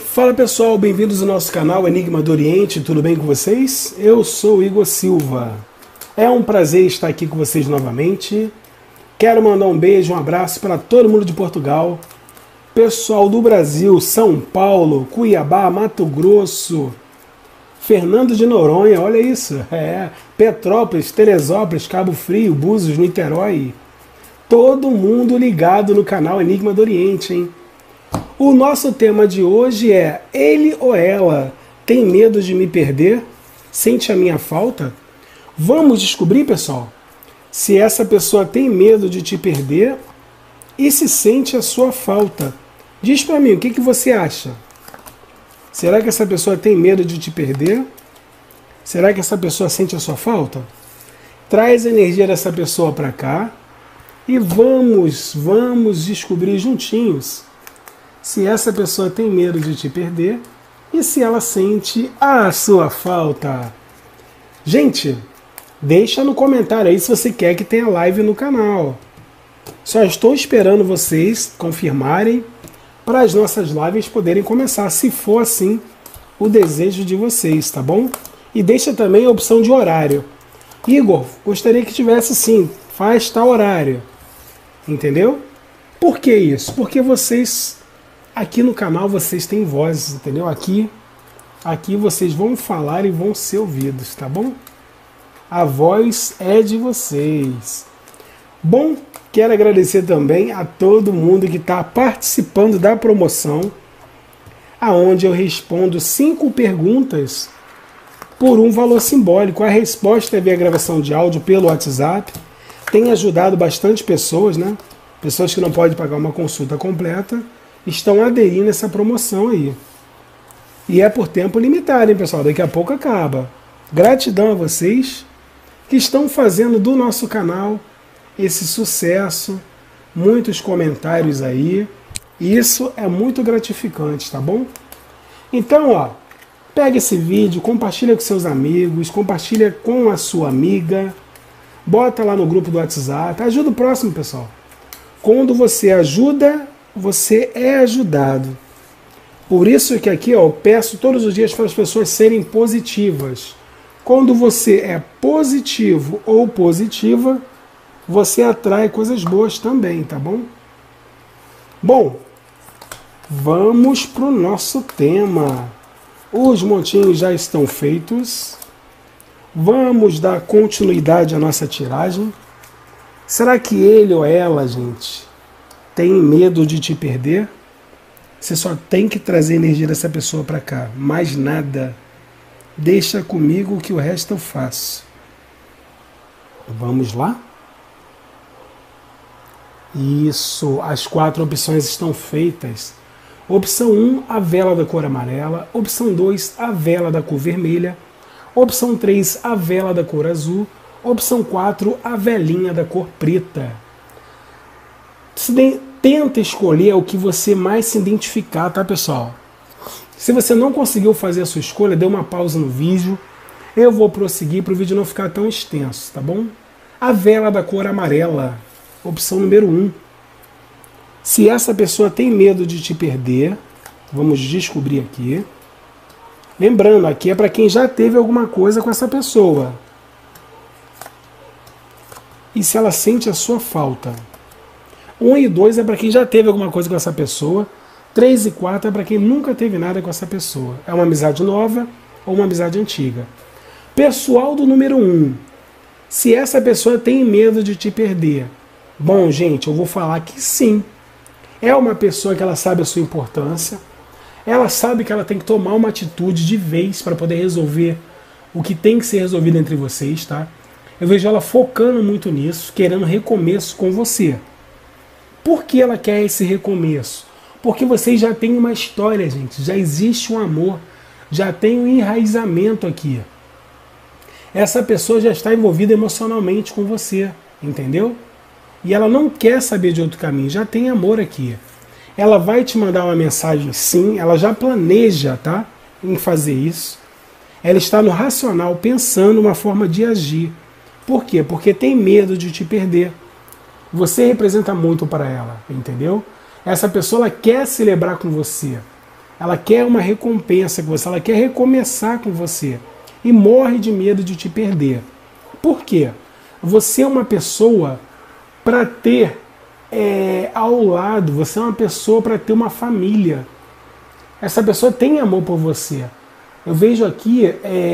Fala pessoal, bem-vindos ao nosso canal Enigma do Oriente, tudo bem com vocês? Eu sou o Igor Silva. É um prazer estar aqui com vocês novamente. Quero mandar um beijo, um abraço para todo mundo de Portugal, pessoal do Brasil, São Paulo, Cuiabá, Mato Grosso, Fernando de Noronha, olha isso, Petrópolis, Teresópolis, Cabo Frio, Búzios, Niterói. Todo mundo ligado no canal Enigma do Oriente, hein? O nosso tema de hoje é: ele ou ela tem medo de me perder? Sente a minha falta? Vamos descobrir, pessoal, se essa pessoa tem medo de te perder e se sente a sua falta. Diz pra mim, o que você acha? Será que essa pessoa tem medo de te perder? Será que essa pessoa sente a sua falta? Traz a energia dessa pessoa pra cá e vamos descobrir juntinhos se essa pessoa tem medo de te perder e se ela sente a sua falta. Gente, deixa no comentário aí se você quer que tenha live no canal. Só estou esperando vocês confirmarem para as nossas lives poderem começar, se for assim o desejo de vocês, tá bom? E deixa também a opção de horário. Igor, gostaria que tivesse sim, faz tal horário. Entendeu? Por que isso? Porque vocês aqui no canal vocês têm vozes, entendeu? Aqui vocês vão falar e vão ser ouvidos, tá bom? A voz é de vocês. Bom, quero agradecer também a todo mundo que está participando da promoção, aonde eu respondo 5 perguntas por um valor simbólico. A resposta é via gravação de áudio pelo WhatsApp. Tem ajudado bastante pessoas, né? Pessoas que não podem pagar uma consulta completa estão aderindo a essa promoção aí. E é por tempo limitado, hein, pessoal? Daqui a pouco acaba. Gratidão a vocês que estão fazendo do nosso canal esse sucesso, muitos comentários aí. Isso é muito gratificante, tá bom? Então, ó, pega esse vídeo, compartilha com seus amigos, compartilha com a sua amiga, bota lá no grupo do WhatsApp, ajuda o próximo, pessoal. Quando você ajuda, você é ajudado. Por isso que aqui, ó, eu peço todos os dias para as pessoas serem positivas. Quando você é positivo ou positiva, você atrai coisas boas também, tá bom? Bom, vamos para o nosso tema. Os montinhos já estão feitos. Vamos dar continuidade à nossa tiragem. Será que ele ou ela, gente, tem medo de te perder? Você só tem que trazer a energia dessa pessoa para cá, mais nada. Deixa comigo que o resto eu faço. Vamos lá? Isso, as 4 opções estão feitas. Opção 1, a vela da cor amarela. Opção 2, a vela da cor vermelha. Opção 3, a vela da cor azul. Opção 4, a velinha da cor preta. Tenta escolher o que você mais se identificar, tá, pessoal? Se você não conseguiu fazer a sua escolha, dê uma pausa no vídeo. Eu vou prosseguir para o vídeo não ficar tão extenso, tá bom? A vela da cor amarela, opção número 1. Se essa pessoa tem medo de te perder, vamos descobrir aqui. Lembrando, aqui é para quem já teve alguma coisa com essa pessoa. E se ela sente a sua falta. 1 e 2 é para quem já teve alguma coisa com essa pessoa. 3 e 4 é para quem nunca teve nada com essa pessoa. É uma amizade nova ou uma amizade antiga. Pessoal do número 1. Se essa pessoa tem medo de te perder. Bom, gente, eu vou falar que sim. É uma pessoa que ela sabe a sua importância. Ela sabe que ela tem que tomar uma atitude de vez para poder resolver o que tem que ser resolvido entre vocês, tá? Eu vejo ela focando muito nisso, querendo recomeço com você. Por que ela quer esse recomeço? Porque vocês já têm uma história, gente. Já existe um amor. Já tem um enraizamento aqui. Essa pessoa já está envolvida emocionalmente com você. Entendeu? E ela não quer saber de outro caminho. Já tem amor aqui. Ela vai te mandar uma mensagem sim. Ela já planeja, tá? Em fazer isso. Ela está no racional, pensando uma forma de agir. Por quê? Porque tem medo de te perder. Você representa muito para ela, entendeu? Essa pessoa ela quer celebrar com você. ela quer uma recompensa com você, ela quer recomeçar com você e morre de medo de te perder. Por quê? Você é uma pessoa para ter ao lado, você é uma pessoa para ter uma família. Essa pessoa tem amor por você. Eu vejo aqui,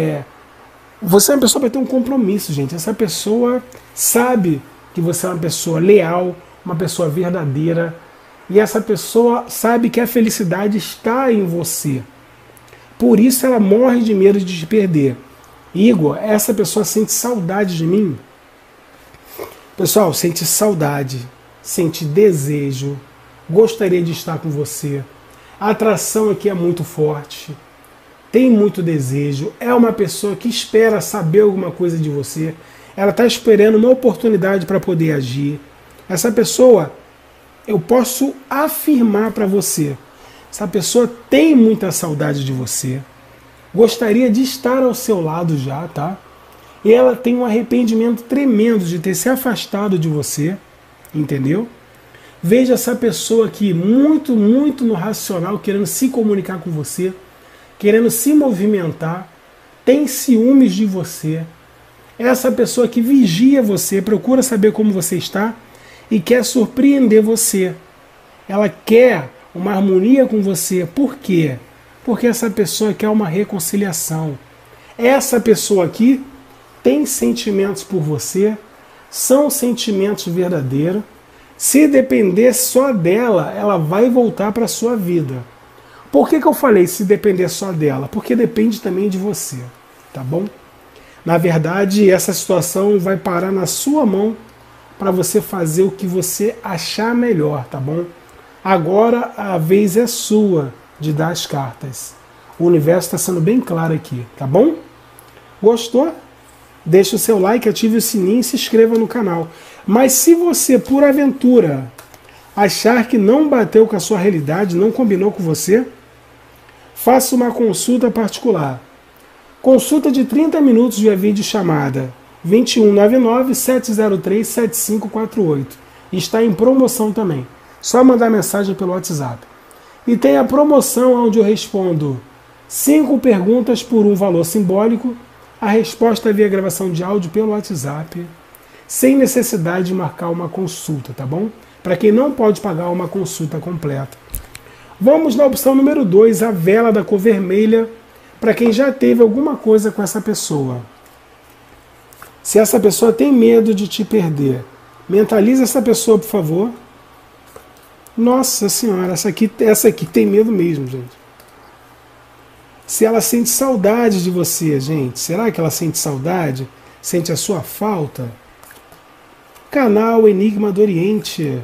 você é uma pessoa para ter um compromisso, gente. Essa pessoa sabe que você é uma pessoa leal, uma pessoa verdadeira, e essa pessoa sabe que a felicidade está em você. Por isso ela morre de medo de te perder. Igor, essa pessoa sente saudade de mim? Pessoal, sente saudade, sente desejo, gostaria de estar com você. A atração aqui é muito forte, tem muito desejo, é uma pessoa que espera saber alguma coisa de você, ela está esperando uma oportunidade para poder agir. Essa pessoa, eu posso afirmar para você, essa pessoa tem muita saudade de você, gostaria de estar ao seu lado já, tá? E ela tem um arrependimento tremendo de ter se afastado de você, entendeu? Veja essa pessoa aqui, muito no racional, querendo se comunicar com você, querendo se movimentar, tem ciúmes de você. Essa pessoa que vigia você, procura saber como você está e quer surpreender você. Ela quer uma harmonia com você. Por quê? Porque essa pessoa quer uma reconciliação. Essa pessoa aqui tem sentimentos por você, são sentimentos verdadeiros. Se depender só dela, ela vai voltar para a sua vida. Por que eu falei se depender só dela? Porque depende também de você, tá bom? Na verdade, essa situação vai parar na sua mão para você fazer o que você achar melhor, tá bom? Agora a vez é sua de dar as cartas. O universo está sendo bem claro aqui, tá bom? Gostou? Deixe o seu like, ative o sininho e se inscreva no canal. Mas se você, por aventura, achar que não bateu com a sua realidade, não combinou com você, faça uma consulta particular. Consulta de 30 minutos via videochamada 2199-703-7548. Está em promoção também. Só mandar mensagem pelo WhatsApp. E tem a promoção onde eu respondo 5 perguntas por um valor simbólico. A resposta é via gravação de áudio pelo WhatsApp, sem necessidade de marcar uma consulta, tá bom? Para quem não pode pagar uma consulta completa. Vamos na opção número 2, a vela da cor vermelha, para quem já teve alguma coisa com essa pessoa. Se essa pessoa tem medo de te perder, mentaliza essa pessoa, por favor. Nossa Senhora, essa aqui tem medo mesmo, gente. Se ela sente saudade de você, gente, será que ela sente saudade? Sente a sua falta? Canal Enigma do Oriente.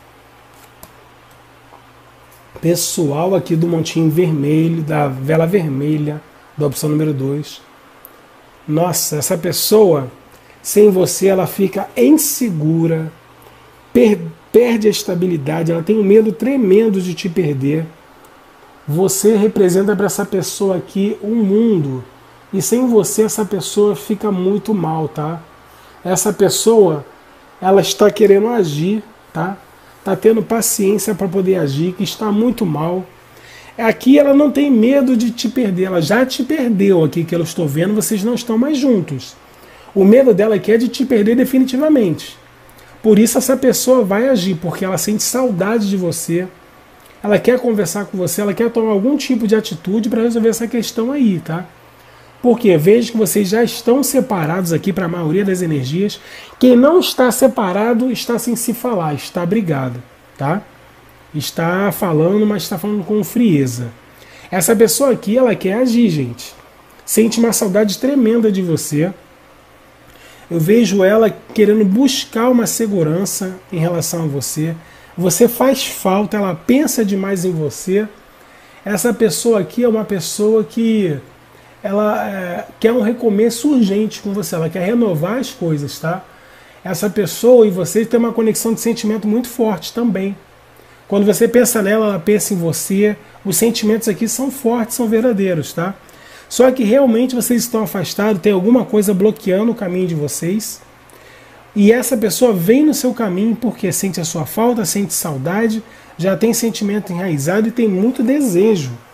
Pessoal aqui do montinho vermelho, da vela vermelha, da opção número 2. Nossa, essa pessoa, sem você, ela fica insegura, perde a estabilidade, ela tem um medo tremendo de te perder. Você representa para essa pessoa aqui um mundo, e sem você essa pessoa fica muito mal, tá? Essa pessoa, ela está querendo agir, tá? Está tendo paciência para poder agir, que está muito mal. Aqui ela não tem medo de te perder, ela já te perdeu aqui, que eu estou vendo, vocês não estão mais juntos. O medo dela aqui é de te perder definitivamente. Por isso essa pessoa vai agir, porque ela sente saudade de você. Ela quer conversar com você, ela quer tomar algum tipo de atitude para resolver essa questão aí, tá? Porque vejo que vocês já estão separados aqui para a maioria das energias. Quem não está separado está sem se falar, está brigado, tá? Está falando, mas está falando com frieza. Essa pessoa aqui, ela quer agir, gente. Sente uma saudade tremenda de você. Eu vejo ela querendo buscar uma segurança em relação a você. Você faz falta, ela pensa demais em você. Essa pessoa aqui é uma pessoa que ela quer um recomeço urgente com você, ela quer renovar as coisas, tá? Essa pessoa e você tem uma conexão de sentimento muito forte também. Quando você pensa nela, ela pensa em você. Os sentimentos aqui são fortes, são verdadeiros, tá? Só que realmente vocês estão afastados, tem alguma coisa bloqueando o caminho de vocês. E essa pessoa vem no seu caminho porque sente a sua falta, sente saudade, já tem sentimento enraizado e tem muito desejo.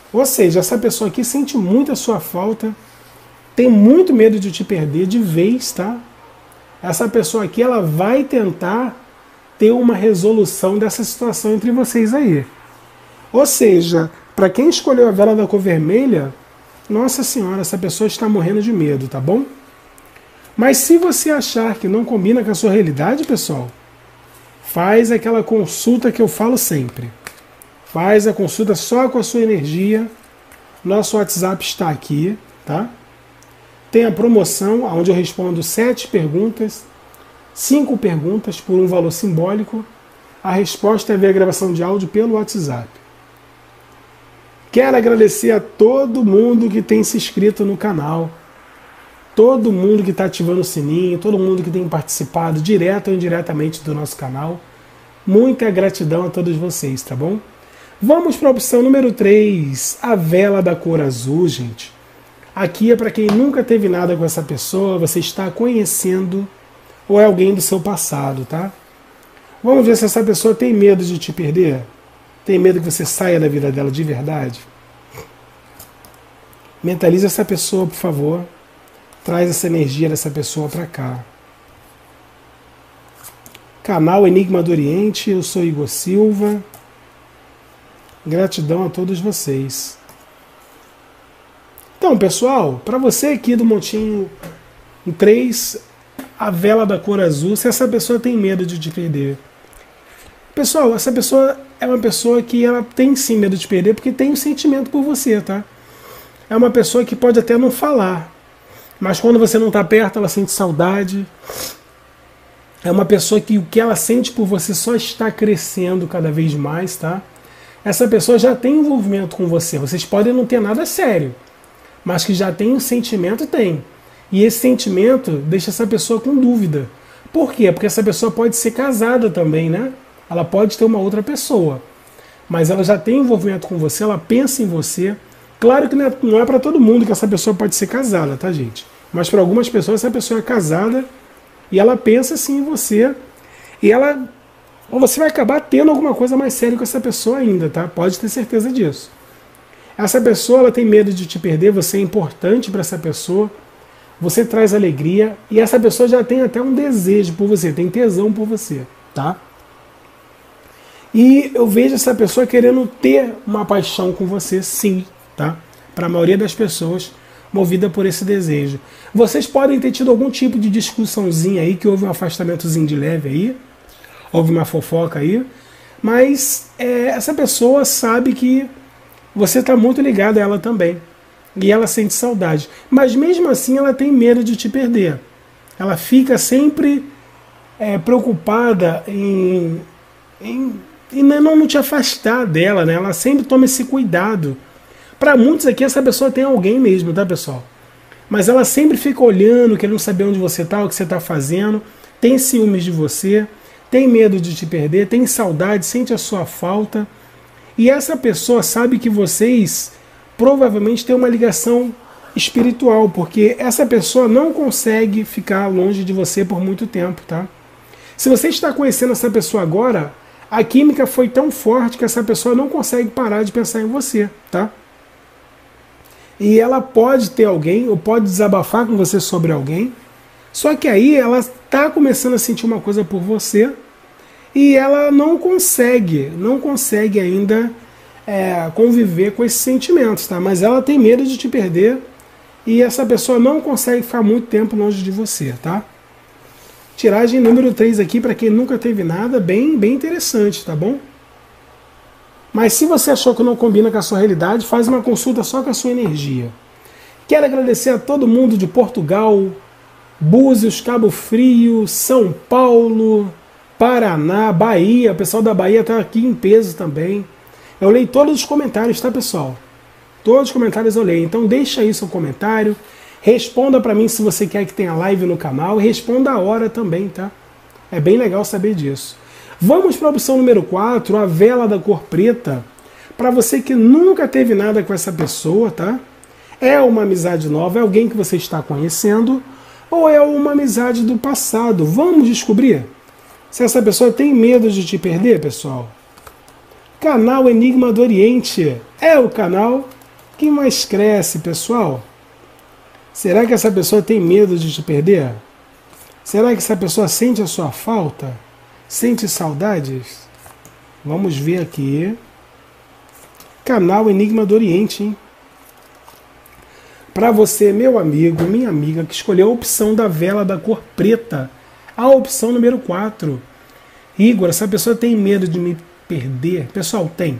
Ou seja, essa pessoa aqui sente muito a sua falta, tem muito medo de te perder de vez, tá? Essa pessoa aqui, ela vai tentar ter uma resolução dessa situação entre vocês aí. Ou seja, para quem escolheu a vela da cor vermelha, nossa senhora, essa pessoa está morrendo de medo, tá bom? Mas se você achar que não combina com a sua realidade, pessoal, faz aquela consulta que eu falo sempre. Faz a consulta só com a sua energia. Nosso WhatsApp está aqui, tá? Tem a promoção, onde eu respondo 7 perguntas, 5 perguntas por um valor simbólico. A resposta é ver a gravação de áudio pelo WhatsApp. Quero agradecer a todo mundo que tem se inscrito no canal, todo mundo que está ativando o sininho, todo mundo que tem participado direto ou indiretamente do nosso canal. Muita gratidão a todos vocês, tá bom? Vamos para a opção número 3, a vela da cor azul, gente. Aqui é para quem nunca teve nada com essa pessoa, você está conhecendo ou é alguém do seu passado, tá? Vamos ver se essa pessoa tem medo de te perder. Tem medo que você saia da vida dela de verdade? Mentalize essa pessoa, por favor. Traz essa energia dessa pessoa para cá. Canal Enigma do Oriente, eu sou Igor Silva. Gratidão a todos vocês. Então, pessoal, para você aqui do Montinho 3, a vela da cor azul, se essa pessoa tem medo de te perder. Pessoal, essa pessoa é uma pessoa que ela tem sim medo de perder porque tem um sentimento por você, tá? É uma pessoa que pode até não falar, mas quando você não está perto, ela sente saudade. É uma pessoa que o que ela sente por você só está crescendo cada vez mais, tá? Essa pessoa já tem envolvimento com você. Vocês podem não ter nada sério, mas que já tem um sentimento, tem. E esse sentimento deixa essa pessoa com dúvida. Por quê? Porque essa pessoa pode ser casada também, né? Ela pode ter uma outra pessoa, mas ela já tem envolvimento com você, ela pensa em você. Claro que não é para todo mundo que essa pessoa pode ser casada, tá, gente? Mas para algumas pessoas essa pessoa é casada e ela pensa sim em você. E ou você vai acabar tendo alguma coisa mais séria com essa pessoa ainda, tá? Pode ter certeza disso. Essa pessoa, ela tem medo de te perder, você é importante para essa pessoa, você traz alegria e essa pessoa já tem até um desejo por você, tem tesão por você, tá? E eu vejo essa pessoa querendo ter uma paixão com você, sim, tá? Para a maioria das pessoas, movida por esse desejo. Vocês podem ter tido algum tipo de discussãozinha aí, que houve um afastamentozinho de leve aí, houve uma fofoca aí, mas essa pessoa sabe que você está muito ligado a ela também. E ela sente saudade. Mas mesmo assim ela tem medo de te perder. Ela fica sempre preocupada em não te afastar dela, né? Ela sempre toma esse cuidado. Para muitos aqui essa pessoa tem alguém mesmo, tá, pessoal? Mas ela sempre fica olhando, querendo saber onde você está, o que você está fazendo, tem ciúmes de você, tem medo de te perder, tem saudade, sente a sua falta. E essa pessoa sabe que vocês provavelmente têm uma ligação espiritual, porque essa pessoa não consegue ficar longe de você por muito tempo, tá? Se você está conhecendo essa pessoa agora, a química foi tão forte que essa pessoa não consegue parar de pensar em você, tá? E ela pode ter alguém, ou pode desabafar com você sobre alguém, só que aí ela está começando a sentir uma coisa por você e ela não consegue ainda conviver com esses sentimentos, tá? Mas ela tem medo de te perder e essa pessoa não consegue ficar muito tempo longe de você, tá? Tiragem número 3 aqui, para quem nunca teve nada, bem interessante, tá bom? Mas se você achou que não combina com a sua realidade, faz uma consulta só com a sua energia. Quero agradecer a todo mundo de Portugal, Búzios, Cabo Frio, São Paulo, Paraná, Bahia. O pessoal da Bahia está aqui em peso também. Eu leio todos os comentários, tá, pessoal? Todos os comentários eu leio. Então deixa aí seu comentário. Responda para mim se você quer que tenha live no canal. E responda a hora também, tá? É bem legal saber disso. Vamos para a opção número 4, a vela da cor preta. Para você que nunca teve nada com essa pessoa, tá? É uma amizade nova, é alguém que você está conhecendo, ou é uma amizade do passado? Vamos descobrir se essa pessoa tem medo de te perder, pessoal. Canal Enigma do Oriente é o canal Quem mais cresce, pessoal? Será que essa pessoa tem medo de te perder? Será que essa pessoa sente a sua falta? Sente saudades? Vamos ver aqui. Canal Enigma do Oriente, hein? Para você, meu amigo, minha amiga, que escolheu a opção da vela da cor preta, a opção número 4. Igor, essa pessoa tem medo de me perder? Pessoal, tem.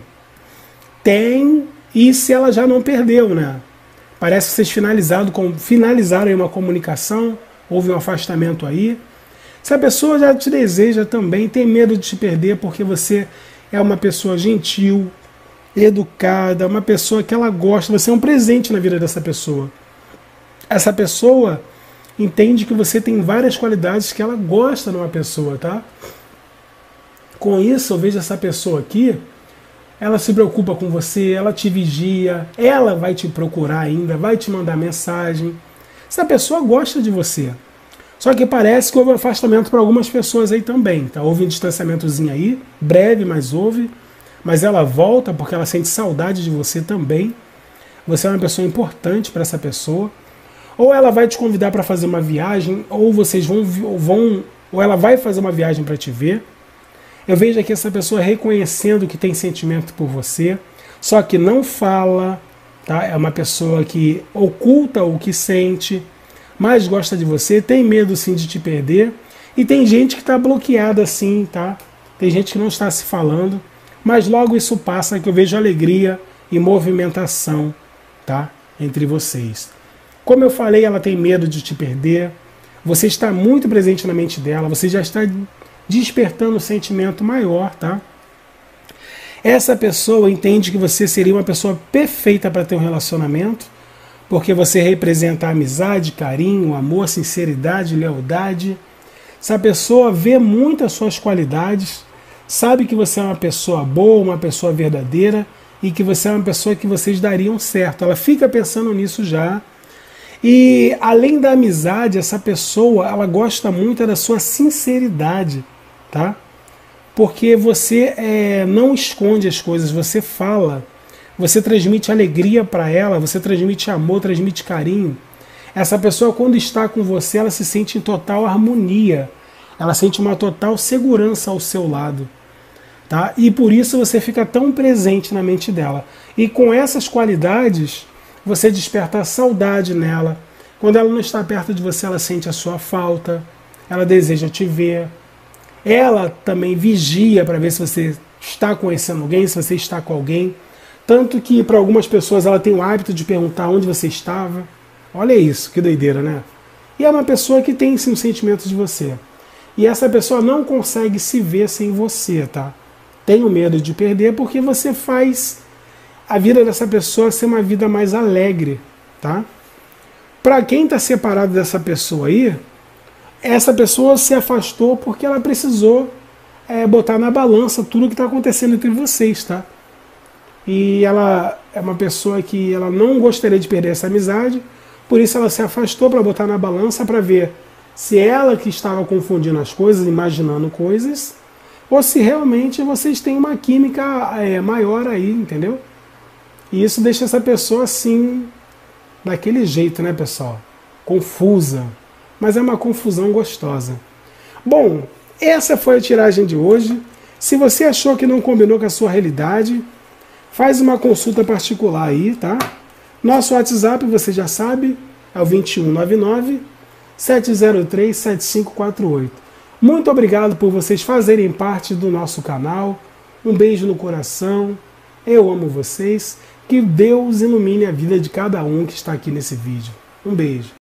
Tem, e se ela já não perdeu, né? Parece que vocês finalizaram aí uma comunicação, houve um afastamento aí. Se a pessoa já te deseja também, tem medo de te perder porque você é uma pessoa gentil, educada, uma pessoa que ela gosta, você é um presente na vida dessa pessoa. Essa pessoa entende que você tem várias qualidades que ela gosta numa pessoa, tá? Com isso, eu vejo essa pessoa aqui, ela se preocupa com você, ela te vigia, ela vai te procurar ainda, vai te mandar mensagem. Essa pessoa gosta de você. Só que parece que houve afastamento para algumas pessoas aí também, tá? Houve um distanciamentozinho aí, breve, mas houve. Mas ela volta porque ela sente saudade de você também. Você é uma pessoa importante para essa pessoa. Ou ela vai te convidar para fazer uma viagem, ou vocês ou ela vai fazer uma viagem para te ver. Eu vejo aqui essa pessoa reconhecendo que tem sentimento por você, só que não fala, tá? É uma pessoa que oculta o que sente, mas gosta de você, tem medo sim de te perder. E tem gente que está bloqueada assim, tá? Tem gente que não está se falando. Mas logo isso passa, que eu vejo alegria e movimentação, tá? Entre vocês. Como eu falei, ela tem medo de te perder. Você está muito presente na mente dela. Você já está despertando um sentimento maior, tá? Essa pessoa entende que você seria uma pessoa perfeita para ter um relacionamento, porque você representa a amizade, carinho, amor, sinceridade, lealdade. Essa pessoa vê muito as suas qualidades, sabe que você é uma pessoa boa, uma pessoa verdadeira e que você é uma pessoa que vocês dariam certo. Ela fica pensando nisso já. E além da amizade, essa pessoa, ela gosta muito da sua sinceridade, tá? Porque você não esconde as coisas, você fala, você transmite alegria para ela, você transmite amor, transmite carinho. Essa pessoa, quando está com você, ela se sente em total harmonia, ela sente uma total segurança ao seu lado. Tá? E por isso você fica tão presente na mente dela. E com essas qualidades, você desperta a saudade nela. Quando ela não está perto de você, ela sente a sua falta, ela deseja te ver. Ela também vigia para ver se você está conhecendo alguém, se você está com alguém. Tanto que para algumas pessoas ela tem o hábito de perguntar onde você estava. Olha isso, que doideira, né? E é uma pessoa que tem sim um sentimento de você. E essa pessoa não consegue se ver sem você, tá? Tenho medo de perder porque você faz a vida dessa pessoa ser uma vida mais alegre, tá? Para quem está separado dessa pessoa aí, essa pessoa se afastou porque ela precisou botar na balança tudo que está acontecendo entre vocês, tá? E ela é uma pessoa que ela não gostaria de perder essa amizade, por isso ela se afastou para botar na balança para ver se ela que estava confundindo as coisas, imaginando coisas, ou se realmente vocês têm uma química maior aí, entendeu? E isso deixa essa pessoa assim, daquele jeito, né, pessoal? Confusa. Mas é uma confusão gostosa. Bom, essa foi a tiragem de hoje. Se você achou que não combinou com a sua realidade, faz uma consulta particular aí, tá? Nosso WhatsApp, você já sabe, é o 2199 703 7548. Muito obrigado por vocês fazerem parte do nosso canal. Um beijo no coração. Eu amo vocês. Que Deus ilumine a vida de cada um que está aqui nesse vídeo. Um beijo.